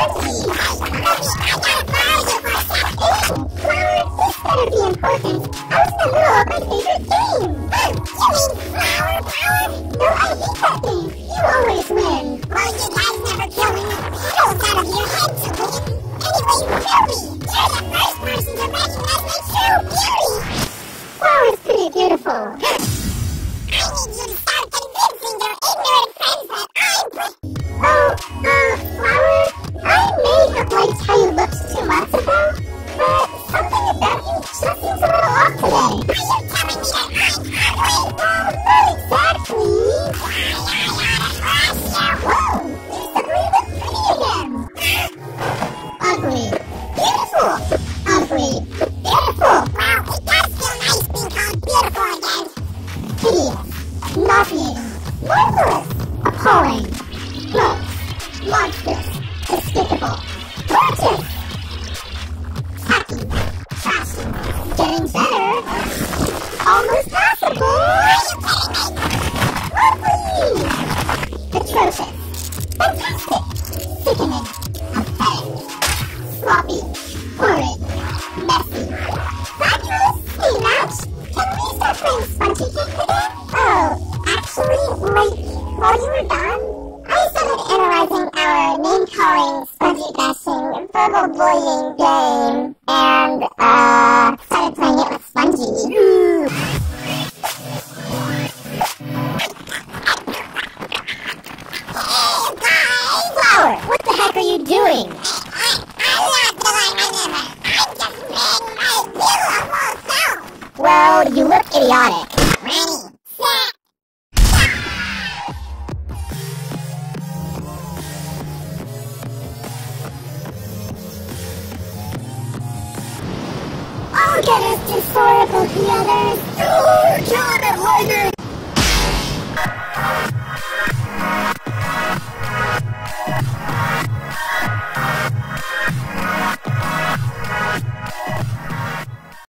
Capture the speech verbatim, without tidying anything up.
spongy. Flower, this better be important. I was in the middle of my favorite game. You mean flower power? No, I hate that game. You always win. Well, you guys never kill any petals out of your head to win. Anyway, Ruby, you're the first person to recognize my true beauty. Flower's pretty beautiful. I need you to start convincing your ignorant friends that I'm pretty. Oh, uh, Flower, I may have liked how you looked two months ago, but something about you just seems a little off today. Are you telling me that I'm ugly? Well, not exactly. Why, I oughta crush you. Whoa, you suddenly look pretty again. Ugly. Beautiful. Ugly. Beautiful. Well, it does feel nice being called beautiful again. Hideous. Nauseating. Marvelous. Appalling. Gross. Monstrous. Despicable. Gorgeous. Tacky. Trashy. Getting better. Almost possible. Are you kidding me? Lovely. Atrocious. Fantastic. Sickening. Pathetic. Sloppy. Horrid. Messy. Fabulous. Hey, Match. Can we start playing Spongy Cake again? Oh, actually, like, while you were gone, I started analyzing our name-calling, spongy-bashing, verbal bullying game, and, uh, started playing it with Spongy. Ooh. Hey, guys! Flower, what the heck are you doing? I, I'm not doing anything. I'm just being my beautiful self. Well, you look idiotic. Ready, set. I'll get us to soar above the other